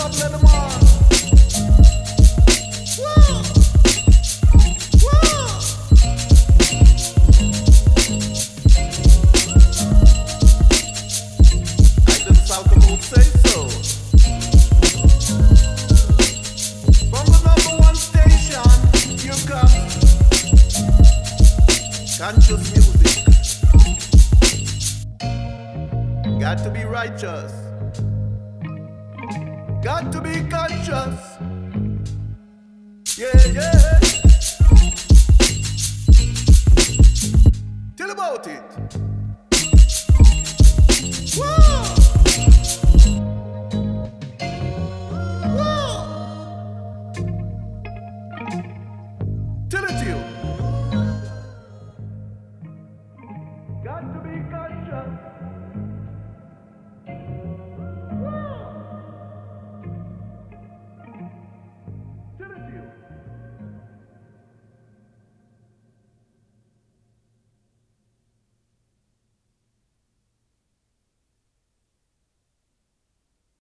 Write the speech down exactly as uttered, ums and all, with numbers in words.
double them all. Whoa. Whoa. I didn't Salcomode say so. From the number one station, here comes conscious music. Got to be righteous. Got to be conscious. Yeah, yeah. Tell about it. Woo!